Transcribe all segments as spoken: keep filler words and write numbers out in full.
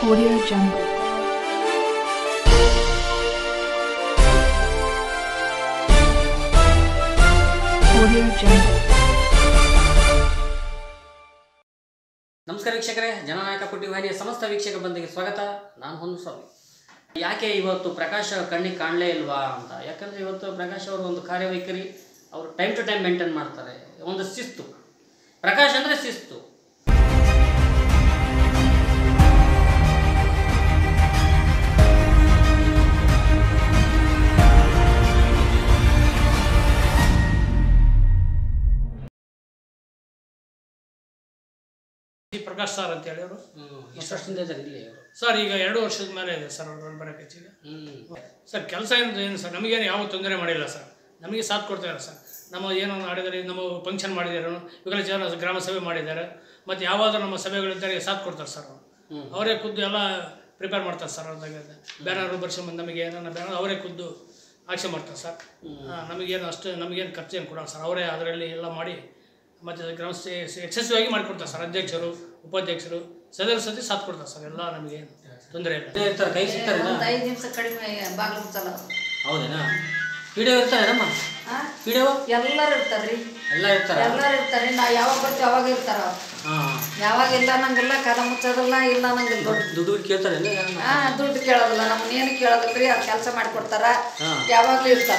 Audio Jungle. Audio Jungle. ನಮಸ್ಕಾರ ವೀಕ್ಷಕರೇ, ಜನನಾಯಕ ಪುಟ್ಟಿ ವಾಹಿನಿಯ ಸಮಸ್ತ ವೀಕ್ಷಕ ಬಂದಿಗೆ ಸ್ವಾಗತ. ನಾನು ಹೊನ್ನಸ್ವಾಮಿ. ಯಾಕೆ ಇವತ್ತು ಪ್ರಕಾಶ್ ಕಣ್ಣಿಗೆ ಕಾಣಲೇ ಇಲ್ವಾ ಅಂತ, ಯಾಕಂದರೆ ಇವತ್ತು ಪ್ರಕಾಶ್ ಅವರು ಒಂದು ಕಾರ್ಯವೈಖರಿ ಅವರು ಟೈಮ್ ಟು ಟೈಮ್ ಮೇಂಟೈನ್ ಮಾಡ್ತಾರೆ. ಒಂದು ಶಿಸ್ತು, ಪ್ರಕಾಶ್ ಅಂದರೆ ಶಿಸ್ತು. ಪ್ರಕಾಶ್ ಸರ್ ಅಂತ ಹೇಳಿ ಅವರು ಎಷ್ಟು ವರ್ಷದಿಂದ ಇದ್ದಾರೆ ಇಲ್ಲಿ ಅವರು? ಸರ್ ಈಗ ಎರಡು ವರ್ಷದ ಮೇಲೆ ಇದೆ ಸರ್ ಅವ್ರು ಬರೋಕೆ ಹೆಚ್ಚಿಗೆ. ಸರ್ ಕೆಲಸ ಏನು ಏನು ಸರ್ ನಮಗೇನು ಯಾವ ತೊಂದರೆ ಮಾಡಿಲ್ಲ ಸರ್, ನಮಗೆ ಸಾಥ್ ಕೊಡ್ತಾರೆ ಸರ್. ನಮ್ಮ ಏನೋ ಆಡಿದರೆ ನಮ್ಮ ಫಂಕ್ಷನ್ ಮಾಡಿದ್ದಾರೆ, ಇವಾಗಲೇ ಜನ ಗ್ರಾಮ ಸಭೆ ಮಾಡಿದ್ದಾರೆ, ಮತ್ತು ಯಾವಾದರೂ ನಮ್ಮ ಸಭೆಗಳಿದ್ದರೆ ಸಾಥ್ ಕೊಡ್ತಾರೆ ಸರ್. ಅವರು ಅವರೇ ಖುದ್ದು ಎಲ್ಲ ಪ್ರಿಪೇರ್ ಮಾಡ್ತಾರೆ ಸರ್. ಅವ್ರದಾಗ ಬ್ಯಾನರು ಬರ್ಸ್ಕೊಂಬಂದು ನಮಗೆ ಏನನ್ನ ಬ್ಯಾನರ್ ಅವರೇ ಖುದ್ದು ಆಕ್ಷನ್ ಮಾಡ್ತಾರೆ ಸರ್. ನಮಗೇನು ಅಷ್ಟು ನಮಗೇನು ಖರ್ಚು ಏನು ಕೊಡೋಲ್ಲ ಸರ್, ಅವರೇ ಅದರಲ್ಲಿ ಎಲ್ಲ ಮಾಡಿ ಮತ್ತು ಗ್ರಾಮ ಎಕ್ಸೆಸಿವ್ ಆಗಿ ಮಾಡಿಕೊಡ್ತಾರೆ ಸರ್. ಅಧ್ಯಕ್ಷರು, ಉಪಾಧ್ಯಕ್ಷರು, ಸದಸ್ಯರು ಸಾಥ್ ಕೊಡ್ತಾರೆ ಸರ್. ಎಲ್ಲ ನಮಗೆ ತೊಂದರೆ ಇಲ್ಲ. ಇರ್ತಾರೆ, ಕೈ ಸಿಗ್ತಾರೆ. ಐದು ನಿಮಿಷ ಕಡಿಮೆ ಬಾಗಿಲು ಮುಚ್ಚಲ್ಲ. ಹೌದೇನಾ? ವಿಡಿಯೋ ಇರ್ತಾರೆ ನಮ್ಮ ವಿಡಿಯೋ ಎಲ್ಲರೂ ಇರ್ತಾರ್ರಿ, ಎಲ್ಲ ಇರ್ತಾರೆ, ಎಲ್ಲರೂ ಇರ್ತಾರೆ. ನಾ ಯಾವಾಗ ಬರ್ತೀವಿ ಅವಾಗ ಇರ್ತಾರ. ಯಾವಾಗ ಇಲ್ಲ ನಂಗಿಲ್ಲ, ಕದ ಮುಚ್ಚೋದಿಲ್ಲ, ಇಲ್ಲ ನಂಗಿಲ್ಲ. ದುಡ್ಡು ಕೇಳ್ತಾರೆ, ಹಾ ದುಡ್ಡು ಕೇಳೋದಿಲ್ಲ, ನಮ್ಮನ್ನೇನು ಕೇಳೋದಿಲ್ರಿ. ಅವ್ರು ಕೆಲಸ ಮಾಡಿಕೊಡ್ತಾರ, ಯಾವಾಗ್ಲೂ ಇರ್ತಾರ.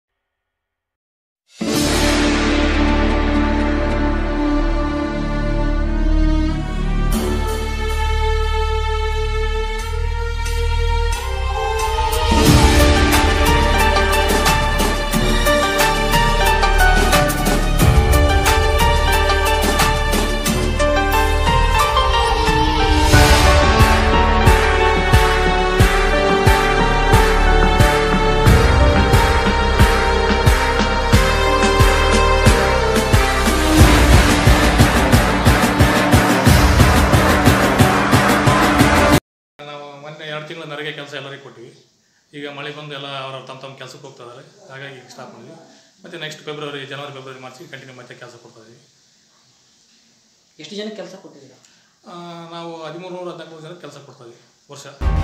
ಎರಡು ತಿಂಗಳ ನರಿಗೆ ಕೆಲಸ ಎಲ್ಲರಿಗೆ ಕೊಟ್ಟಿವಿ. ಈಗ ಮಳೆ ಬಂದು ಎಲ್ಲ ಅವರು ತಮ್ಮ ತಮ್ಮ ಕೆಲಸಕ್ಕೆ ಹೋಗ್ತಾ ಇದ್ದಾರೆ, ಹಾಗಾಗಿ ಸ್ಟಾಪ್ ಮಾಡಿದ್ವಿ. ಮತ್ತು next February January February March continue ಮತ್ತೆ ಕೆಲಸ ಕೊಡ್ತಾ ಇದ್ದೀವಿ. ಎಷ್ಟು ಜನ ಕೆಲಸ ಕೊಟ್ಟಿದ್ದೀರಾ? ನಾವು ಹದಿಮೂರು ನೂರ ಹದಿನಾಲ್ಕು ಜನ ಕೆಲಸ ಕೊಡ್ತಾ ಇದ್ದೀವಿ ವರ್ಷ.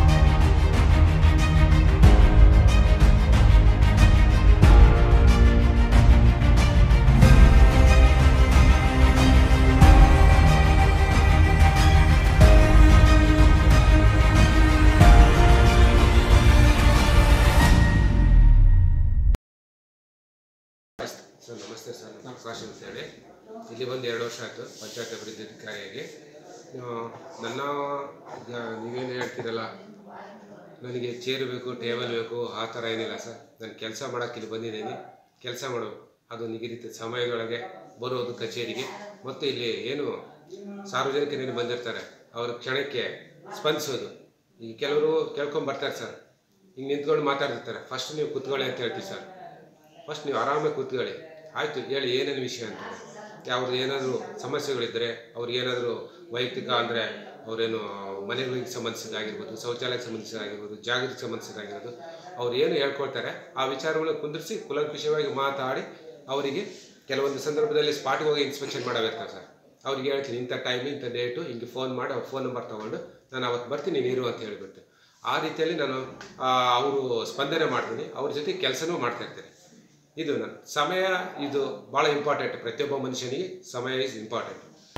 ಸರ್ ನಮಸ್ತೆ ಸರ್, ನಾನು ಪ್ರಕಾಶ್ ಅಂತೇಳಿ ಇಲ್ಲಿ ಬಂದು ಎರಡು ವರ್ಷ ಆಯಿತು ಪಂಚಾಯತ್ ಅಭಿವೃದ್ಧಿ ಅಧಿಕಾರಿಯಾಗಿ. ನನ್ನ ಈಗ ನೀವೇನು ಹೇಳ್ತೀರಲ್ಲ, ನನಗೆ ಚೇರು ಬೇಕು, ಟೇಬಲ್ ಬೇಕು, ಆ ಥರ ಏನಿಲ್ಲ ಸರ್. ನಾನು ಕೆಲಸ ಮಾಡೋಕ್ಕೆ ಇಲ್ಲಿ ಬಂದಿದ್ದೀನಿ. ಕೆಲಸ ಮಾಡೋದು ಅದು ನಿಗದಿತ ಸಮಯದೊಳಗೆ ಬರೋದು ಕಚೇರಿಗೆ, ಮತ್ತು ಇಲ್ಲಿ ಏನು ಸಾರ್ವಜನಿಕರು ಬಂದಿರ್ತಾರೆ ಅವ್ರ ಕ್ಷಣಕ್ಕೆ ಸ್ಪಂದಿಸೋದು. ಈಗ ಕೆಲವರು ಕೇಳ್ಕೊಂಬರ್ತಾರೆ ಸರ್, ಹಿಂಗೆ ನಿಂತ್ಕೊಂಡು ಮಾತಾಡ್ತಿರ್ತಾರೆ. ಫಸ್ಟ್ ನೀವು ಕೂತ್ಕೊಳ್ಳಿ ಅಂತ ಹೇಳ್ತೀವಿ ಸರ್. ಫಸ್ಟ್ ನೀವು ಆರಾಮಾಗಿ ಕೂತ್ಕೊಳ್ಳಿ, ಆಯಿತು ಹೇಳಿ ಏನೇನು ವಿಷಯ ಅಂತಾರೆ. ಅವ್ರದ್ದು ಏನಾದರೂ ಸಮಸ್ಯೆಗಳಿದ್ದರೆ, ಅವ್ರಿಗೆ ಏನಾದರೂ ವೈಯಕ್ತಿಕ ಅಂದರೆ ಅವರೇನು ಮನೆಗಳಿಗೆ ಸಂಬಂಧಿಸಿದಾಗಿರ್ಬೋದು, ಶೌಚಾಲಯಕ್ಕೆ ಸಂಬಂಧಿಸಿದಾಗಿರ್ಬೋದು, ಜಾಗಕ್ಕೆ ಸಂಬಂಧಿಸಿದಾಗಿರ್ಬೋದು, ಅವ್ರು ಏನು ಹೇಳ್ಕೊಳ್ತಾರೆ ಆ ವಿಚಾರಗಳನ್ನ ಕುಂದಿರಿಸಿ ಕುಲಂಕುಷವಾಗಿ ಮಾತಾಡಿ ಅವರಿಗೆ ಕೆಲವೊಂದು ಸಂದರ್ಭದಲ್ಲಿ ಸ್ಪಾಟ್ಗೆ ಹೋಗಿ ಇನ್ಸ್ಪೆಕ್ಷನ್ ಮಾಡಬೇಕಾಗ್ತದೆ ಸರ್. ಅವ್ರಿಗೆ ಹೇಳ್ತೀನಿ ಇಂಥ ಟೈಮ್ ಇಂಥ ಡೇಟು ಹಿಂಗೆ ಫೋನ್ ಮಾಡಿ ಅವ್ರ ಫೋನ್ ನಂಬರ್ ತೊಗೊಂಡು ನಾನು ಅವತ್ತು ಬರ್ತೀನಿ ನೀರು ಅಂತ ಹೇಳಿಬಿಟ್ಟು ಆ ರೀತಿಯಲ್ಲಿ ನಾನು ಅವರು ಸ್ಪಂದನೆ ಮಾಡ್ತೀನಿ. ಅವ್ರ ಜೊತೆ ಕೆಲಸನೂ ಮಾಡ್ತಾಯಿರ್ತೀನಿ. ಇದು ನನ್ನ ಸಮಯ, ಇದು ಭಾಳ ಇಂಪಾರ್ಟೆಂಟ್. ಪ್ರತಿಯೊಬ್ಬ ಮನುಷ್ಯನಿಗೆ ಸಮಯ ಈಸ್ ಇಂಪಾರ್ಟೆಂಟ್.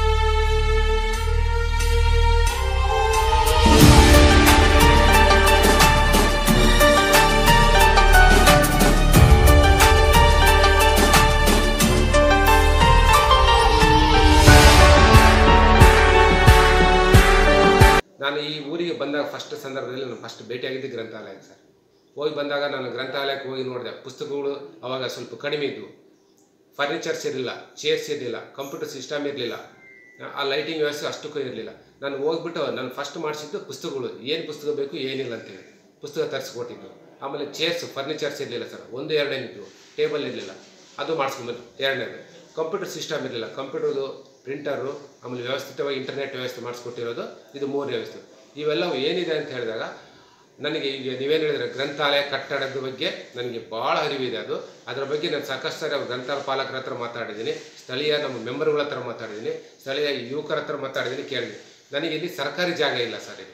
ನಾನು ಈ ಊರಿಗೆ ಬಂದಾಗ ಫಸ್ಟ್ ಸಂದರ್ಭದಲ್ಲಿ ನಾನು ಫಸ್ಟ್ ಭೇಟಿಯಾಗಿದ್ದೆ ಗ್ರಂಥಾಲಯಕ್ಕೆ ಸರ್. ಹೋಗಿ ಬಂದಾಗ ನಾನು ಗ್ರಂಥಾಲಯಕ್ಕೆ ಹೋಗಿ ನೋಡಿದೆ, ಪುಸ್ತಕಗಳು ಅವಾಗ ಸ್ವಲ್ಪ ಕಡಿಮೆ ಇದ್ದವು, ಫರ್ನಿಚರ್ಸ್ ಇರಲಿಲ್ಲ, ಚೇರ್ಸ್ ಇರಲಿಲ್ಲ, ಕಂಪ್ಯೂಟರ್ ಸಿಸ್ಟಮ್ ಇರಲಿಲ್ಲ, ಆ ಲೈಟಿಂಗ್ ವ್ಯವಸ್ಥೆ ಅಷ್ಟಕ್ಕೂ ಇರಲಿಲ್ಲ. ನಾನು ಹೋಗ್ಬಿಟ್ಟು ನಾನು ಫಸ್ಟ್ ಮಾಡಿಸಿದ್ದು ಪುಸ್ತಕಗಳು, ಏನು ಪುಸ್ತಕ ಬೇಕು ಏನಿಲ್ಲ ಅಂತೇಳಿ ಪುಸ್ತಕ ತರಿಸ್ಕೊಟ್ಟಿದ್ದು. ಆಮೇಲೆ ಚೇರ್ಸ್ ಫರ್ನಿಚರ್ಸ್ ಇರಲಿಲ್ಲ ಸರ್, ಒಂದು ಎರಡೇನಿದ್ದು, ಟೇಬಲ್ ಇರಲಿಲ್ಲ, ಅದು ಮಾಡಿಸ್ಕೊಂಬಂದು. ಎರಡನೇದು ಕಂಪ್ಯೂಟರ್ ಸಿಸ್ಟಮ್ ಇರಲಿಲ್ಲ, ಕಂಪ್ಯೂಟರ್ದು ಪ್ರಿಂಟರು, ಆಮೇಲೆ ವ್ಯವಸ್ಥಿತವಾಗಿ ಇಂಟರ್ನೆಟ್ ವ್ಯವಸ್ಥೆ ಮಾಡಿಸ್ಕೊಟ್ಟಿರೋದು, ಇದು ಮೂರನೇ ವ್ಯವಸ್ಥೆ. ಇವೆಲ್ಲವೂ ಏನಿದೆ ಅಂತ ಹೇಳಿದಾಗ ನನಗೆ ಈಗ ನೀವೇನು ಹೇಳಿದ್ರೆ ಗ್ರಂಥಾಲಯ ಕಟ್ಟಡದ ಬಗ್ಗೆ ನನಗೆ ಭಾಳ ಅರಿವಿದೆ. ಅದು ಅದರ ಬಗ್ಗೆ ನಾನು ಸಾಕಷ್ಟು ಸಾರಿ ಅವ್ರು ಗ್ರಂಥಾಲಯ ಪಾಲಕರ ಹತ್ರ ಮಾತಾಡಿದ್ದೀನಿ, ಸ್ಥಳೀಯ ನಮ್ಮ ಮೆಂಬರ್ಗಳ ಹತ್ರ ಮಾತಾಡಿದ್ದೀನಿ, ಸ್ಥಳೀಯ ಯುವಕರ ಹತ್ರ ಮಾತಾಡಿದ್ದೀನಿ, ಕೇಳಿದ್ದೀನಿ. ನನಗೆ ಇಲ್ಲಿ ಸರ್ಕಾರಿ ಜಾಗ ಇಲ್ಲ ಸರ್. ಇಲ್ಲಿ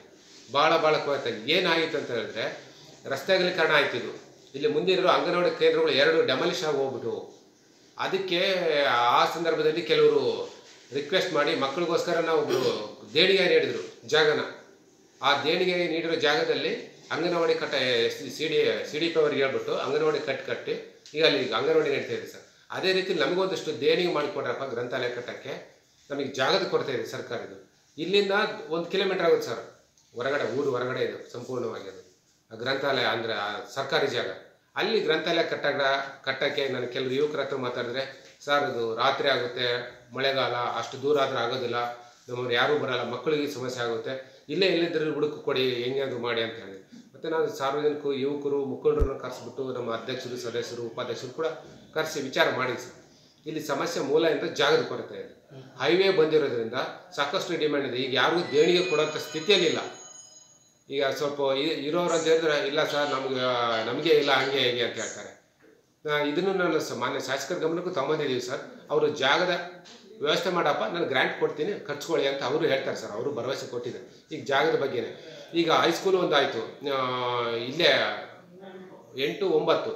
ಭಾಳ ಭಾಳ ಕೊರತೆ. ಏನಾಯಿತು ಅಂತ ಹೇಳಿದ್ರೆ ರಸ್ತೆ ಅಗಲೀಕರಣ ಆಯ್ತಿದ್ದು. ಇಲ್ಲಿ ಮುಂದಿರೋ ಅಂಗನವಾಡಿ ಕೇಂದ್ರಗಳು ಎರಡು ಡೆಮಾಲಿಷ್ ಆಗಿ ಹೋಗ್ಬಿಟ್ಟು, ಅದಕ್ಕೆ ಆ ಸಂದರ್ಭದಲ್ಲಿ ಕೆಲವರು ರಿಕ್ವೆಸ್ಟ್ ಮಾಡಿ ಮಕ್ಕಳಿಗೋಸ್ಕರ ನಾವು ಒಬ್ಬರು ದೇಣಿಗೆ ನೀಡಿದರು ಜಾಗನ. ಆ ದೇಣಿಗೆ ನೀಡಿರೋ ಜಾಗದಲ್ಲಿ ಅಂಗನವಾಡಿ ಕಟ್ಟ C D C D P ಅವ್ರಿಗೆ ಹೇಳ್ಬಿಟ್ಟು ಅಂಗನವಾಡಿ ಕಟ್ಟಿ ಕಟ್ಟಿ ಈಗ ಅಲ್ಲಿ ಈಗ ಅಂಗನವಾಡಿ ನಡೀತಾ ಇದೆ ಸರ್. ಅದೇ ರೀತಿ ನಮಗೊಂದಷ್ಟು ದೇಣಿಗೆ ಮಾಡಿಕೊಡ್ರಪ್ಪ ಗ್ರಂಥಾಲಯ ಕಟ್ಟಕ್ಕೆ, ನಮಗೆ ಜಾಗದ ಕೊರತೆ ಇದೆ ಸರ್ಕಾರದ್ದು. ಇಲ್ಲಿಂದ ಒಂದು ಕಿಲೋಮೀಟರ್ ಆಗುತ್ತೆ ಸರ್ ಹೊರಗಡೆ, ಊರು ಹೊರಗಡೆ ಇದೆ ಸಂಪೂರ್ಣವಾಗಿ ಅದು ಗ್ರಂಥಾಲಯ ಅಂದರೆ ಸರ್ಕಾರಿ ಜಾಗ. ಅಲ್ಲಿ ಗ್ರಂಥಾಲಯ ಕಟ್ಟಾಗ ಕಟ್ಟಕ್ಕೆ ನಾನು ಕೆಲವು ಯುವಕರ ಹತ್ರ ಮಾತಾಡಿದ್ರೆ, ಸರ್ ಅದು ರಾತ್ರಿ ಆಗುತ್ತೆ, ಮಳೆಗಾಲ, ಅಷ್ಟು ದೂರ ಆದರೆ ಆಗೋದಿಲ್ಲ, ನಮ್ಮವ್ರು ಯಾರೂ ಬರೋಲ್ಲ, ಮಕ್ಕಳಿಗೆ ಸಮಸ್ಯೆ ಆಗುತ್ತೆ, ಇಲ್ಲೇ ಎಲ್ಲಿದ್ದರೂ ಹುಡುಕು ಕೊಡಿ, ಹೆಂಗೆ ಅದು ಮಾಡಿ ಅಂತ ಹೇಳಿ. ಮತ್ತು ನಾನು ಸಾರ್ವಜನಿಕರು ಯುವಕರು ಮುಖಂಡರನ್ನು ಕರೆಸಿಬಿಟ್ಟು ನಮ್ಮ ಅಧ್ಯಕ್ಷರು ಸದಸ್ಯರು ಉಪಾಧ್ಯಕ್ಷರು ಕೂಡ ಕರೆಸಿ ವಿಚಾರ ಮಾಡಿ ಸರ್. ಇಲ್ಲಿ ಸಮಸ್ಯೆ ಮೂಲ ಎಂದು ಜಾಗದ ಕೊರತೆ ಇದೆ. ಹೈವೇ ಬಂದಿರೋದ್ರಿಂದ ಸಾಕಷ್ಟು ಡಿಮ್ಯಾಂಡ್ ಇದೆ. ಈಗ ಯಾರಿಗೂ ದೇಣಿಗೆ ಕೊಡೋಂಥ ಸ್ಥಿತಿಯಲ್ಲಿಲ್ಲ. ಈಗ ಸ್ವಲ್ಪ ಇರೋರು ಅಂತ ಹೇಳಿದ್ರೆ, ಇಲ್ಲ ಸರ್ ನಮ್ಗೆ ನಮಗೆ ಇಲ್ಲ ಹಂಗೆ ಹೇಗೆ ಅಂತ ಹೇಳ್ತಾರೆ. ಇದನ್ನು ನಾನು ಮಾನ್ಯ ಶಾಸಕರ ಗಮನಕ್ಕೂ ತಗೊಂಡಿದ್ದೀವಿ ಸರ್. ಅವರು ಜಾಗದ ವ್ಯವಸ್ಥೆ ಮಾಡಪ್ಪ, ನಾನು ಗ್ರ್ಯಾಂಟ್ ಕೊಡ್ತೀನಿ ಖರ್ಚ್ಕೊಳ್ಳಿ ಅಂತ ಅವರು ಹೇಳ್ತಾರೆ ಸರ್. ಅವರು ಭರವಸೆ ಕೊಟ್ಟಿದ್ದಾರೆ. ಈಗ ಜಾಗದ ಬಗ್ಗೆನೇ ಈಗ ಹೈಸ್ಕೂಲ್ ಒಂದು ಆಯಿತು, ಇಲ್ಲೇ ಎಂಟು ಒಂಬತ್ತು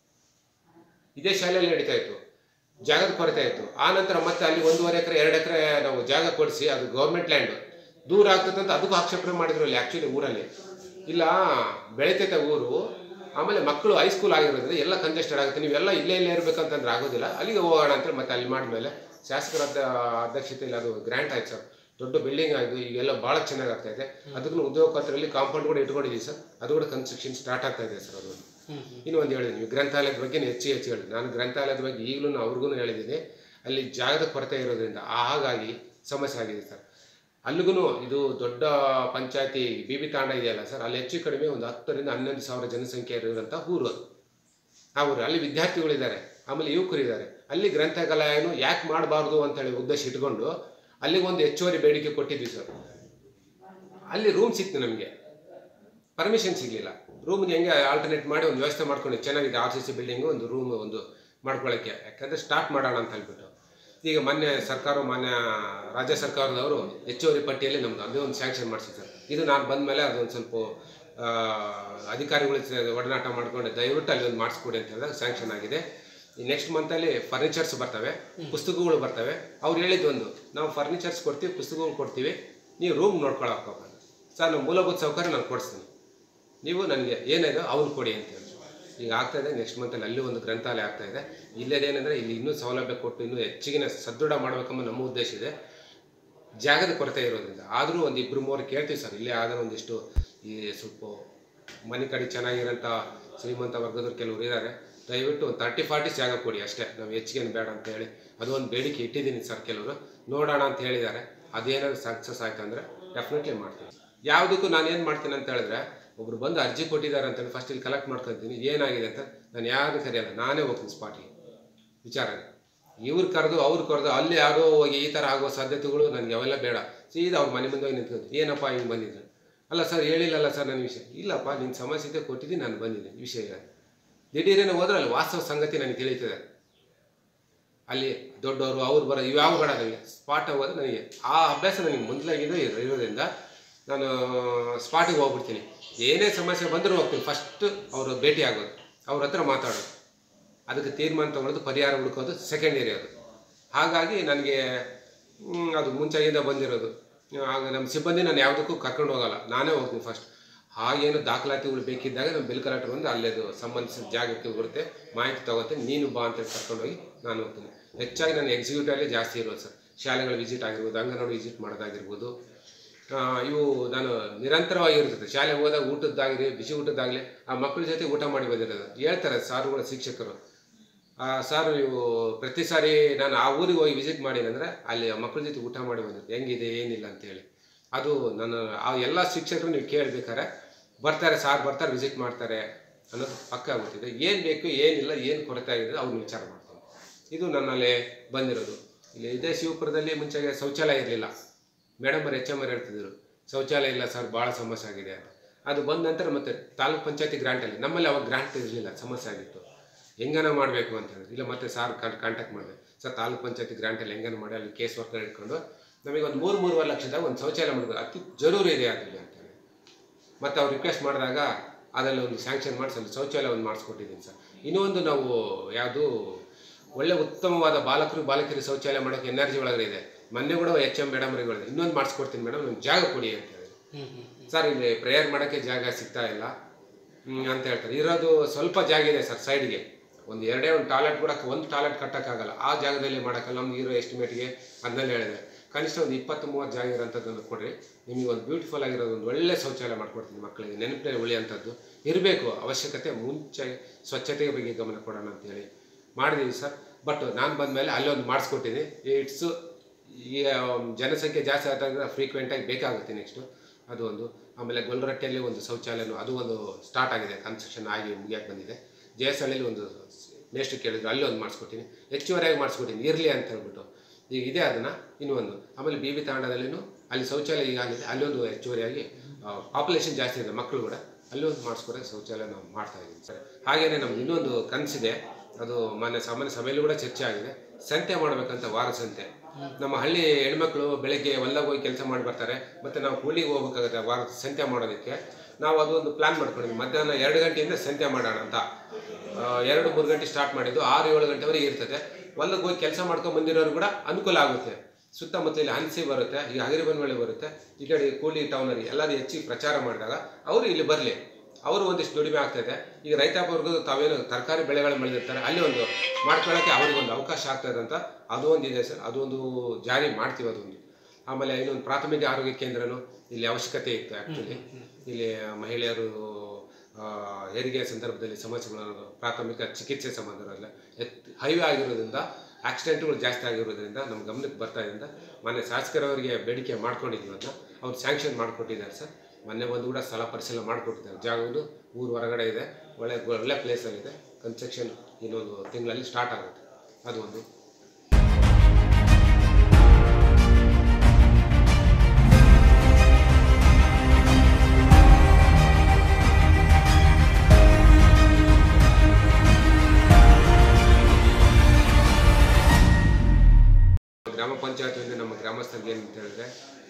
ಇದೇ ಶಾಲೆಯಲ್ಲಿ ನಡೀತಾ ಇತ್ತು, ಜಾಗದ ಕೊರತೆ ಆಯಿತು. ಆ ನಂತರ ಮತ್ತೆ ಅಲ್ಲಿ ಒಂದೂವರೆ ಎಕರೆ ಎರಡು ಎಕರೆ ನಾವು ಜಾಗ ಕೊಡಿಸಿ, ಅದು ಗೌರ್ಮೆಂಟ್ ಲ್ಯಾಂಡು ದೂರ ಆಗ್ತದಂತ ಅದಕ್ಕೂ ಆಕ್ಷೇಪಣೆ ಮಾಡಿದ್ರು ಅಲ್ಲಿ. ಆ್ಯಕ್ಚುಲಿ ಊರಲ್ಲಿ ಇಲ್ಲ ಬೆಳಿತೈತೆ ಊರು, ಆಮೇಲೆ ಮಕ್ಕಳು ಹೈಸ್ಕೂಲ್ ಆಗಿರೋದ್ರಿಂದ ಎಲ್ಲ ಕಂಜೆಸ್ಟೆಡ್ ಆಗುತ್ತೆ, ನೀವೆಲ್ಲ ಇಲ್ಲೇ ಇಲ್ಲೇ ಇರಬೇಕಂತಂದ್ರೆ ಆಗೋದಿಲ್ಲ, ಅಲ್ಲಿಗೆ ಹೋಗೋಣ ಅಂತೇಳಿ ಮತ್ತೆ ಅಲ್ಲಿ ಮಾಡಿದ್ಮೇಲೆ ಶಾಸಕರ ಅಧ್ಯಕ್ಷತೆಯಲ್ಲಿ ಅದು ಗ್ರ್ಯಾಂಟ್ ಆಯ್ತು ಸರ್. ದೊಡ್ಡ ಬಿಲ್ಡಿಂಗ್ ಆಯಿತು, ಈಗೆಲ್ಲ ಭಾಳ ಚೆನ್ನಾಗಿ ಆಗ್ತಾ ಇದೆ. ಅದಕ್ಕೂ ಉದ್ಯೋಗ ಖಾತ್ರಿಯಲ್ಲಿ ಕಾಂಪೌಂಡ್ ಕೂಡ ಇಟ್ಕೊಂಡಿದ್ದೀವಿ ಸರ್. ಅದು ಕೂಡ ಕನ್ಸ್ಟ್ರಕ್ಷನ್ ಸ್ಟಾರ್ಟ್ ಆಗ್ತಾ ಇದೆ ಸರ್. ಅದು ಇನ್ನೂ ಒಂದು ಹೇಳಿದ್ದೀನಿ, ಗ್ರಂಥಾಲಯದ ಬಗ್ಗೆ ಹೆಚ್ಚು ಹೆಚ್ಚು ಹೇಳಿದೆ. ನಾನು ಗ್ರಂಥಾಲಯದ ಬಗ್ಗೆ ಈಗಲೂ ಅವ್ರಿಗೂ ಹೇಳಿದ್ದೀನಿ, ಅಲ್ಲಿ ಜಾಗದ ಕೊರತೆ ಇರೋದ್ರಿಂದ ಹಾಗಾಗಿ ಸಮಸ್ಯೆ ಆಗಿದೆ ಸರ್. ಅಲ್ಲಿಗೂ ಇದು ದೊಡ್ಡ ಪಂಚಾಯತಿ ಬಿ ಬಿ ತಾಂಡ ಇದೆಯಲ್ಲ ಸರ್, ಅಲ್ಲಿ ಹೆಚ್ಚು ಕಡಿಮೆ ಒಂದು ಹತ್ತರಿಂದ ಹನ್ನೊಂದು ಸಾವಿರ ಜನಸಂಖ್ಯೆ ಇರೋಂಥ ಊರು ಅದು. ಆ ಊರು ಅಲ್ಲಿ ವಿದ್ಯಾರ್ಥಿಗಳಿದ್ದಾರೆ, ಆಮೇಲೆ ಯುವಕರಿದ್ದಾರೆ. ಅಲ್ಲಿ ಗ್ರಂಥಾಲಯನು ಯಾಕೆ ಮಾಡಬಾರ್ದು ಅಂತೇಳಿ ಉದ್ದೇಶ ಇಟ್ಕೊಂಡು ಅಲ್ಲಿಗೆ ಒಂದು ಹೆಚ್ಚುವರಿ ಬೇಡಿಕೆ ಕೊಟ್ಟಿದ್ವಿ ಸರ್. ಅಲ್ಲಿ ರೂಮ್ ಸಿಕ್ತು, ನಮಗೆ ಪರ್ಮಿಷನ್ ಸಿಗಲಿಲ್ಲ. ರೂಮ್ಗೆ ಹೆಂಗೆ ಆಲ್ಟರ್ನೇಟ್ ಮಾಡಿ ಒಂದು ವ್ಯವಸ್ಥೆ ಮಾಡ್ಕೊಂಡು ಚೆನ್ನಾಗಿದೆ ಆರ್ ಸಿ ಸಿ ಬಿಲ್ಡಿಂಗು ಒಂದು ರೂಮ್ ಒಂದು ಮಾಡ್ಕೊಳ್ಳೋಕ್ಕೆ, ಯಾಕಂದರೆ ಸ್ಟಾರ್ಟ್ ಮಾಡೋಣ ಅಂತ ಹೇಳ್ಬಿಟ್ಟು. ಈಗ ಮೊನ್ನೆ ಸರ್ಕಾರ ಮಾನ್ಯ ರಾಜ್ಯ ಸರ್ಕಾರದವರು ಹೆಚ್ಚುವರಿ ಪಟ್ಟಿಯಲ್ಲಿ ನಮ್ಮದು ಅದೇ ಒಂದು ಸ್ಯಾಂಕ್ಷನ್ ಮಾಡಿಸಿ ಸರ್. ಇದು ನಾನು ಬಂದ ಮೇಲೆ ಅದೊಂದು ಸ್ವಲ್ಪ ಅಧಿಕಾರಿಗಳ ಒಡನಾಟ ಮಾಡ್ಕೊಂಡು ದಯವಿಟ್ಟು ಅಲ್ಲಿ ಒಂದು ಮಾಡಿಸ್ಕೊಡಿ ಅಂತ ಹೇಳಿದಾಗ ಸ್ಯಾಂಕ್ಷನ್ ಆಗಿದೆ. ಈ ನೆಕ್ಸ್ಟ್ ಮಂತಲ್ಲಿ ಫರ್ನಿಚರ್ಸ್ ಬರ್ತವೆ, ಪುಸ್ತಕಗಳು ಬರ್ತವೆ. ಅವ್ರು ಹೇಳಿದ್ದು ಒಂದು, ನಾವು ಫರ್ನಿಚರ್ಸ್ ಕೊಡ್ತೀವಿ, ಪುಸ್ತಕಗಳು ಕೊಡ್ತೀವಿ, ನೀವು ರೂಮ್ ನೋಡ್ಕೊಳ್ಳೋಕ್ಕಪ್ಪ ಸರ್, ನಾವು ಮೂಲಭೂತ ಸೌಕರ್ಯ ನಾನು ಕೊಡಿಸ್ತೀನಿ, ನೀವು ನನಗೆ ಏನಿದೆ ಅವ್ರು ಕೊಡಿ ಅಂತೇಳಿ. ಈಗ ಆಗ್ತಾಯಿದೆ, ನೆಕ್ಸ್ಟ್ ಮಂತಲ್ಲಿ ಅಲ್ಲಿ ಒಂದು ಗ್ರಂಥಾಲಯ ಆಗ್ತಾಯಿದೆ. ಇಲ್ಲೇದೇನೆಂದರೆ ಇಲ್ಲಿ ಇನ್ನೂ ಸೌಲಭ್ಯ ಕೊಟ್ಟು ಇನ್ನೂ ಹೆಚ್ಚಿನ ಸದೃಢ ಮಾಡಬೇಕೆಂಬ ನಮ್ಮ ಉದ್ದೇಶ ಇದೆ. ಜಾಗದ ಕೊರತೆ ಇರೋದ್ರಿಂದ ಆದರೂ ಒಂದು ಇಬ್ಬರು ಮೂವರು ಕೇಳ್ತೀವಿ ಸರ್. ಇಲ್ಲೇ ಆದರೆ ಒಂದಿಷ್ಟು ಈ ಸ್ವಲ್ಪ ಮನೆ ಕಡೆ ಚೆನ್ನಾಗಿರೋಂಥ ಶ್ರೀಮಂತ ವರ್ಗದವ್ರು ಕೆಲವರು ಇದ್ದಾರೆ, ದಯವಿಟ್ಟು ಒಂದು ತರ್ಟಿ ಫಾರ್ಟಿ ಜಾಗ ಕೊಡಿ ಅಷ್ಟೇ, ನಾವು ಹೆಚ್ಚಿಗೆ ಬೇಡ ಅಂತ ಹೇಳಿ ಅದೊಂದು ಬೇಡಿಕೆ ಇಟ್ಟಿದ್ದೀನಿ ಸರ್. ಕೆಲವರು ನೋಡೋಣ ಅಂತ ಹೇಳಿದ್ದಾರೆ. ಅದೇನಾದ್ರು ಸಕ್ಸಸ್ ಆಯ್ತು ಅಂದರೆ ಡೆಫಿನೆಟ್ಲಿ ಮಾಡ್ತೀನಿ. ಯಾವುದಕ್ಕೂ ನಾನು ಏನು ಮಾಡ್ತೀನಿ ಅಂತ ಹೇಳಿದ್ರೆ, ಒಬ್ರು ಬಂದು ಅರ್ಜಿ ಕೊಟ್ಟಿದ್ದಾರೆ ಅಂತೇಳಿ ಫಸ್ಟ್ ಇಲ್ಲಿ ಕಲೆಕ್ಟ್ ಮಾಡ್ಕೊತೀನಿ, ಏನಾಗಿದೆ ಅಂತ ನಾನು ಯಾರು ಕರೆಯಲ್ಲ, ನಾನೇ ಹೋಗ್ತೀನಿ ಸ್ಪಾಟಿಗೆ ವಿಚಾರನೆ. ಇವ್ರು ಕರೆದು ಅವ್ರು ಕರೆದು ಅಲ್ಲಿ ಯಾರೋ ಹೋಗಿ ಈ ಥರ ಆಗೋ ಸಾಧ್ಯತೆಗಳು ನನಗೆ ಅವೆಲ್ಲ ಬೇಡ. ಸೀದಾ ಅವ್ರ ಮನೆ ಮುಂದೆ ಹೋಗಿ ನಿಂತ್ಕೊಂಡು, ಏನಪ್ಪ ಹಿಂಗೆ ಬಂದಿದ್ರು, ಅಲ್ಲ ಸರ್ ಹೇಳಿಲ್ಲಲ್ಲ ಸರ್ ನನ್ನ ವಿಷಯ, ಇಲ್ಲಪ್ಪ ನಿನ್ನ ಸಮಸ್ಯೆ ಇದೆ ಕೊಟ್ಟಿದ್ದೀನಿ, ನಾನು ಬಂದಿದ್ದೀನಿ ವಿಷಯ ಇಲ್ಲ. ದಿಢೀರೇನೋ ಹೋದ್ರೆ ಅಲ್ಲಿ ವಾಸ್ತವ ಸಂಗತಿ ನನಗೆ ತಿಳಿಯುತ್ತದೆ. ಅಲ್ಲಿ ದೊಡ್ಡವರು ಅವ್ರು ಬರೋ ಇವು ಯಾವ ಬೇಡ, ನನಗೆ ಸ್ಪಾಟ್ ಹೋಗೋದು ನನಗೆ ಆ ಅಭ್ಯಾಸ ನನಗೆ ಮೊದಲಾಗಿದ್ದು ಇರೋದ್ರಿಂದ ನಾನು ಸ್ಪಾಟಿಗೆ ಹೋಗ್ಬಿಡ್ತೀನಿ. ಏನೇ ಸಮಸ್ಯೆ ಬಂದರೂ ಹೋಗ್ತೀನಿ, ಫಸ್ಟ್ ಅವರು ಭೇಟಿ ಆಗೋದು, ಅವ್ರ ಹತ್ರ ಮಾತಾಡೋದು, ಅದಕ್ಕೆ ತೀರ್ಮಾನ ತೊಗೊಳೋದು, ಪರಿಹಾರ ಹುಡುಕೋದು ಸೆಕೆಂಡ್ ಏರಿಯಾದು. ಹಾಗಾಗಿ ನನಗೆ ಅದು ಮುಂಚೆಯಿಂದ ಬಂದಿರೋದು. ಆಗ ನಮ್ಮ ಸಿಬ್ಬಂದಿ ನಾನು ಯಾವುದಕ್ಕೂ ಕರ್ಕೊಂಡು ಹೋಗಲ್ಲ, ನಾನೇ ಹೋಗ್ತೀನಿ ಫಸ್ಟ್. ಹಾಗೇನು ದಾಖಲಾತಿಗಳು ಬೇಕಿದ್ದಾಗ ನಮ್ಮ ಬಿಲ್ ಕಲೆಕ್ಟರ್ ಬಂದು ಅಲ್ಲೇದು ಸಂಬಂಧಿಸಿದ ಜಾಗಕ್ಕೆ ಬರುತ್ತೆ, ಮಾಹಿತಿ ತೊಗೋತೀನಿ, ನೀನು ಬಾ ಅಂತೇಳಿ ಕರ್ಕೊಂಡೋಗಿ ನಾನು ಹೋಗ್ತೀನಿ. ಹೆಚ್ಚಾಗಿ ನಾನು ಎಕ್ಸಿಕ್ಯೂಟಿವಲ್ಲಿ ಜಾಸ್ತಿ ಇರೋದು ಸರ್. ಶಾಲೆಗಳ ವಿಸಿಟ್ ಆಗಿರ್ಬೋದು, ಅಂಗನವಾಡಿ ವಿಸಿಟ್ ಮಾಡೋದಾಗಿರ್ಬೋದು, ಇವು ನಾನು ನಿರಂತರವಾಗಿರ್ತದೆ. ಶಾಲೆಗೆ ಹೋದಾಗ ಊಟದ್ದಾಗಲಿ ಬಿಸಿ ಊಟದ್ದಾಗಲಿ ಆ ಮಕ್ಕಳ ಜೊತೆ ಊಟ ಮಾಡಿ ಬಂದಿರೋದು. ಹೇಳ್ತಾರೆ ಸಾರುಗಳ ಶಿಕ್ಷಕರು, ಸಾರು ನೀವು ಪ್ರತಿ ಸಾರಿ ನಾನು ಆ ಊರಿಗೆ ಹೋಗಿ ವಿಸಿಟ್ ಮಾಡಿದಂದರೆ ಅಲ್ಲಿ ಮಕ್ಕಳ ಜೊತೆ ಊಟ ಮಾಡಿ ಬಂದಿರ್ತೀನಿ, ಹೆಂಗಿದೆ ಏನಿಲ್ಲ ಅಂತೇಳಿ. ಅದು ನಾನು ಆ ಎಲ್ಲ ಶಿಕ್ಷಕರು ನೀವು ಕೇಳಬೇಕಾರೆ ಬರ್ತಾರೆ, ಸಾರ್ ಬರ್ತಾರೆ, ವಿಸಿಟ್ ಮಾಡ್ತಾರೆ ಅನ್ನೋದು ಪಕ್ಕ ಆಗುತ್ತಿದೆ. ಏನು ಬೇಕು ಏನಿಲ್ಲ, ಏನು ಕೊರತೆ ಆಗಿದೆ ಅವ್ರನ್ನ ವಿಚಾರ ಮಾಡ್ತಾರೆ. ಇದು ನನ್ನಲ್ಲಿ ಬಂದಿರೋದು. ಇಲ್ಲಿ ಇದೇ ಶಿವಪುರದಲ್ಲಿ ಮುಂಚೆಗೆ ಶೌಚಾಲಯ ಇರಲಿಲ್ಲ, ಮೇಡಮ್ ಅವ್ರು ಎಚ್ ಎಮ್ ಅವ್ರು ಹೇಳ್ತಿದ್ರು ಶೌಚಾಲಯ ಇಲ್ಲ ಸರ್, ಭಾಳ ಸಮಸ್ಯೆ ಆಗಿದೆ ಅಂತ. ಅದು ಬಂದ ನಂತರ ಮತ್ತೆ ತಾಲೂಕು ಪಂಚಾಯತಿ ಗ್ರಾಂಟಲ್ಲಿ, ನಮ್ಮಲ್ಲಿ ಅವಾಗ ಗ್ರಾಂಟ್ ಇರಲಿಲ್ಲ, ಸಮಸ್ಯೆ ಆಗಿತ್ತು. ಹೆಂಗನ ಮಾಡಬೇಕು ಅಂತ ಹೇಳಿದ್ರು. ಇಲ್ಲ ಮತ್ತೆ ಸಾರ್ ಕಾಂಟ್ಯಾಕ್ಟ್ ಮಾಡಿದೆ, ಸರ್ ತಾಲೂಕು ಪಂಚಾಯತಿ ಗ್ರಾಂಟಲ್ಲಿ ಹೆಂಗನ ಮಾಡಿ ಅಲ್ಲಿ ಕೇಸ್ ವರ್ಕರ್ ಇಟ್ಕೊಂಡು ನಮಗೆ ಒಂದು ಮೂರು ಮೂರುವರೆ ಲಕ್ಷದಾಗ ಒಂದು ಶೌಚಾಲಯ ಮಾಡೋದು ಅತಿ ಜರೂರಿ ಇದೆ ಆಗಲಿ ಅಂತೇಳಿ. ಮತ್ತು ಅವ್ರು ರಿಕ್ವೆಸ್ಟ್ ಮಾಡಿದಾಗ ಅದರಲ್ಲಿ ಒಂದು ಸ್ಯಾಂಕ್ಷನ್ ಮಾಡಿಸಿ ಅಲ್ಲಿ ಶೌಚಾಲಯ ಒಂದು ಮಾಡಿಸ್ಕೊಟ್ಟಿದ್ದೀನಿ ಸರ್. ಇನ್ನೊಂದು ನಾವು ಯಾವುದು ಒಳ್ಳೆ ಉತ್ತಮವಾದ ಬಾಲಕರು ಬಾಲಕಿಯರು ಶೌಚಾಲಯ ಮಾಡೋಕ್ಕೆ ಎನ್ ಆರ್ ಜಿ ಒಳಗಡೆ ಇದೆ. ಮೊನ್ನೆ ಕೂಡ ಎಚ್ ಎಮ್ ಮೇಡಮ್ ಅವರಿಗೆ ಇನ್ನೊಂದು ಮಾಡಿಸ್ಕೊಡ್ತೀನಿ ಮೇಡಮ್, ಒಂದು ಜಾಗ ಕೊಡಿ ಅಂತ ಹೇಳಿ. ಸರ್ ಇಲ್ಲಿ ಪ್ರೇಯರ್ ಮಾಡೋಕ್ಕೆ ಜಾಗ ಸಿಗ್ತಾ ಇಲ್ಲ ಅಂತ ಹೇಳ್ತಾರೆ. ಇರೋದು ಸ್ವಲ್ಪ ಜಾಗ ಇದೆ ಸರ್ ಸೈಡ್ಗೆ, ಒಂದು ಎರಡೇ ಒಂದು ಟಾಯ್ಲೆಟ್ ಕೂಡ ಒಂದು ಟಾಯ್ಲೆಟ್ ಕಟ್ಟೋಕ್ಕಾಗಲ್ಲ. ಆ ಜಾಗದಲ್ಲಿ ಮಾಡೋಕ್ಕಲ್ಲ. ನಮ್ಗೆ ಇರೋ ಎಸ್ಟಿಮೇಟ್ಗೆ ಅದನ್ನೆಲ್ಲ ಹೇಳಿದೆ. ಕನಿಷ್ಠ ಒಂದು ಇಪ್ಪತ್ತು ಮೂವತ್ತು ಜಾಗ ಇರೋಂಥದ್ದನ್ನು ಕೊಡ್ರಿ, ನಿಮಗೆ ಒಂದು ಬ್ಯೂಟಿಫುಲ್ ಆಗಿರೋದು ಒಂದು ಒಳ್ಳೆ ಶೌಚಾಲಯ ಮಾಡ್ಕೊಡ್ತೀನಿ. ಮಕ್ಕಳಿಗೆ ನೆನಪಿನ ಉಳಿಯೋಂಥದ್ದು ಇರಬೇಕು. ಅವಶ್ಯಕತೆ ಮುಂಚೆ ಸ್ವಚ್ಛತೆಯ ಬಗ್ಗೆ ಗಮನ ಕೊಡೋಣ ಅಂತೇಳಿ ಮಾಡಿದ್ದೀವಿ ಸರ್. ಬಟ್ ನಾನು ಬಂದ ಮೇಲೆ ಅಲ್ಲೊಂದು ಮಾಡಿಸ್ಕೊಟ್ಟಿದ್ದೀನಿ. ಇಟ್ಸು ಈ ಜನಸಂಖ್ಯೆ ಜಾಸ್ತಿ ಆದಾಗ ಫ್ರೀಕ್ವೆಂಟಾಗಿ ಬೇಕಾಗುತ್ತೆ ನೆಕ್ಸ್ಟು ಅದು ಒಂದು. ಆಮೇಲೆ ಗೊಲ್ರಟ್ಟೆಯಲ್ಲಿ ಒಂದು ಶೌಚಾಲಯನೂ ಅದು ಒಂದು ಸ್ಟಾರ್ಟ್ ಆಗಿದೆ, ಕನ್ಸ್ಟ್ರಕ್ಷನ್ ಆಗಿ ಮುಗಿಯಕ್ಕೆ ಬಂದಿದೆ. ಜೆ ಎಸ್ ಹಳ್ಳಿಲಿ ಒಂದು ನೆಕ್ಸ್ಟ್ ಕೇಳಿದ್ರು, ಅಲ್ಲಿ ಒಂದು ಮಾಡಿಸ್ಕೊಟ್ಟಿನಿ. ಹೆಚ್ಚುವರಿಯಾಗಿ ಮಾಡಿಸ್ಕೊಟ್ಟಿನಿ ಇರಲಿ ಅಂತ ಹೇಳ್ಬಿಟ್ಟು. ಈಗ ಇದೆ ಅದನ್ನು ಇನ್ನೂ ಒಂದು. ಆಮೇಲೆ ಬಿ ಬಿ ತಾಂಡದಲ್ಲಿನೂ ಅಲ್ಲಿ ಶೌಚಾಲಯ ಈಗಾಗಿದೆ, ಅಲ್ಲೊಂದು ಹೆಚ್ಚುವರಿಯಾಗಿ ಪಾಪ್ಯುಲೇಷನ್ ಜಾಸ್ತಿ ಇದೆ ಮಕ್ಕಳು ಕೂಡ, ಅಲ್ಲಿ ಒಂದು ಮಾಡಿಸ್ಕೊಡೋಕೆ ಶೌಚಾಲಯ ನಾವು ಮಾಡ್ತಾಯಿದ್ದೀವಿ ಸರ್. ಹಾಗೆಯೇ ನಮ್ದು ಇನ್ನೊಂದು ಕನಸಿದೆ, ಅದು ಮಾನ್ಯ ಸಾಮಾನ್ಯ ಸಭೆಯಲ್ಲೂ ಕೂಡ ಚರ್ಚೆ ಆಗಿದೆ. ಸಂತೆ ಮಾಡಬೇಕಂತ, ವಾರ ಸಂತೆ. ನಮ್ಮ ಹಳ್ಳಿ ಹೆಣ್ಮಕ್ಳು ಬೆಳಗ್ಗೆ ಹೊಲ್ದಾಗ ಹೋಗಿ ಕೆಲಸ ಮಾಡಿ ಬರ್ತಾರೆ, ಮತ್ತು ನಾವು ಕೂಲಿಗೆ ಹೋಗ್ಬೇಕಾಗುತ್ತೆ ವಾರ ಸಂತೆ ಮಾಡೋದಕ್ಕೆ. ನಾವು ಅದು ಒಂದು ಪ್ಲ್ಯಾನ್ ಮಾಡ್ಕೊಂಡಿದ್ವಿ, ಮಧ್ಯಾಹ್ನ ಎರಡು ಗಂಟೆಯಿಂದ ಸಂತೆ ಮಾಡೋಣ ಅಂತ. ಎರಡು ಮೂರು ಗಂಟೆ ಸ್ಟಾರ್ಟ್ ಮಾಡಿದ್ದು, ಆರು ಏಳು ಗಂಟೆವರೆಗೆ ಇರ್ತದೆ. ಹೊಲ್ದಾಗ ಹೋಗಿ ಕೆಲಸ ಮಾಡ್ಕೊಂಡು ಬಂದಿರೋರು ಕೂಡ ಅನುಕೂಲ ಆಗುತ್ತೆ. ಸುತ್ತಮುತ್ತ ಇಲ್ಲಿ ಹನ್ಸಿ ಬರುತ್ತೆ, ಈಗ ಹಗರಿಬನ್ವಳ್ಳಿ ಬರುತ್ತೆ, ಈ ಕಡೆ ಕೂಲಿ ಟೌನಲ್ಲಿ ಎಲ್ಲರೂ ಹೆಚ್ಚಿಗೆ ಪ್ರಚಾರ ಮಾಡಿದಾಗ ಅವರು ಇಲ್ಲಿ ಬರಲಿ, ಅವರು ಒಂದಿಷ್ಟು ದುಡಿಮೆ ಆಗ್ತಾಯಿದೆ. ಈಗ ರೈತಾಪಿ ವರ್ಗದ ತಾವೇನು ತರಕಾರಿ ಬೆಳೆಗಳು ಬೆಳೆದಿರ್ತಾರೆ, ಅಲ್ಲಿ ಒಂದು ಮಾಡ್ಕೊಳ್ಳೋಕ್ಕೆ ಅವ್ರಿಗೊಂದು ಅವಕಾಶ ಆಗ್ತಾಯಿದೆ ಅಂತ ಅದು ಒಂದು ಇದೆ ಸರ್. ಅದೊಂದು ಜಾರಿ ಮಾಡ್ತೀವಿ ಅದೊಂದು. ಆಮೇಲೆ ಇನ್ನೊಂದು ಪ್ರಾಥಮಿಕ ಆರೋಗ್ಯ ಕೇಂದ್ರನೂ ಇಲ್ಲಿ ಅವಶ್ಯಕತೆ ಇತ್ತು. ಆ್ಯಕ್ಚುಲಿ ಇಲ್ಲಿ ಮಹಿಳೆಯರು ಹೆರಿಗೆ ಸಂದರ್ಭದಲ್ಲಿ ಸಮಸ್ಯೆಗಳನ್ನು ಪ್ರಾಥಮಿಕ ಚಿಕಿತ್ಸೆ ಸಂಬಂಧವಲ್ಲ ಎತ್ ಹೈವೇ ಆಗಿರೋದ್ರಿಂದ ಆಕ್ಸಿಡೆಂಟ್ಗಳು ಜಾಸ್ತಿ ಆಗಿರೋದ್ರಿಂದ ನಮ್ಮ ಗಮನಕ್ಕೆ ಬರ್ತಾ ಇದರಿಂದ ಮೊನ್ನೆ ಶಾಸಕರವರಿಗೆ ಬೇಡಿಕೆ ಮಾಡ್ಕೊಂಡಿದ್ವಿ, ಅದನ್ನ ಅವ್ರು ಸ್ಯಾಂಕ್ಷನ್ ಮಾಡಿಕೊಟ್ಟಿದ್ದಾರೆ ಸರ್. ಮೊನ್ನೆ ಬಂದು ಕೂಡ ಸ್ಥಳ ಪರಿಶೀಲನೆ ಮಾಡಿಕೊಟ್ಟಿದ್ದಾರೆ. ಜಾಗವನ್ನು ಊರು ಹೊರಗಡೆ ಇದೆ, ಒಳ್ಳೆ ಒಳ್ಳೆ ಪ್ಲೇಸಲ್ಲಿದೆ. ಕನ್ಸ್ಟ್ರಕ್ಷನ್ ಇನ್ನೊಂದು ತಿಂಗಳಲ್ಲಿ ಸ್ಟಾರ್ಟ್ ಆಗುತ್ತೆ. ಅದು ಒಂದು. ಗ್ರಾಮ ಪಂಚಾಯತಿಯಿಂದ ನಮ್ಮ ಗ್ರಾಮಸ್ಥರಿಗೆ ಏನಂತ ಹೇಳಿದ್ರೆ,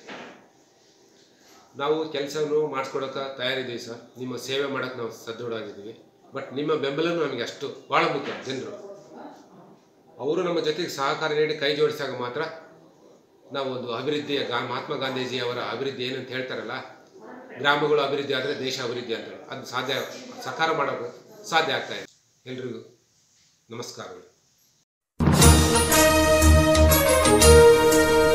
ನಾವು ಕೆಲಸವನ್ನು ಮಾಡಿಸ್ಕೊಡೋಕೆ ತಯಾರಿದ್ದೀವಿ ಸರ್. ನಿಮ್ಮ ಸೇವೆ ಮಾಡೋಕ್ಕೆ ನಾವು ಸದೃಢವಾಗಿದ್ದೀವಿ. ಬಟ್ ನಿಮ್ಮ ಬೆಂಬಲನೂ ನಮಗೆ ಅಷ್ಟು ಭಾಳ ಮುಖ್ಯ. ಜನರು ಅವರು ನಮ್ಮ ಜೊತೆಗೆ ಸಹಕಾರ ನೀಡಿ ಕೈ ಜೋಡಿಸಿದಾಗ ಮಾತ್ರ ನಾವು ಒಂದು ಅಭಿವೃದ್ಧಿಯ ಗಾ ಮಹಾತ್ಮ ಗಾಂಧೀಜಿ ಅವರ ಅಭಿವೃದ್ಧಿ ಏನಂತ ಹೇಳ್ತಾರಲ್ಲ, ಗ್ರಾಮಗಳು ಅಭಿವೃದ್ಧಿ ಆದರೆ ದೇಶ ಅಭಿವೃದ್ಧಿ ಅಂತ, ಅದು ಸಾಧ್ಯ ಸಾಕಾರ ಮಾಡೋಕ್ಕೆ ಸಾಧ್ಯ ಆಗ್ತಾ ಇದೆ. ಎಲ್ರಿಗೂ ನಮಸ್ಕಾರಗಳು.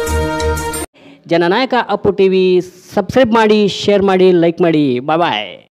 ಜನನಾಯಕ ಅಪ್ಪು ಟಿವಿ ಸಬ್ಸ್ಕ್ರೈಬ್ ಮಾಡಿ, ಶೇರ್ ಮಾಡಿ, ಲೈಕ್ ಮಾಡಿ. ಬಾಯ್ ಬಾಯ್.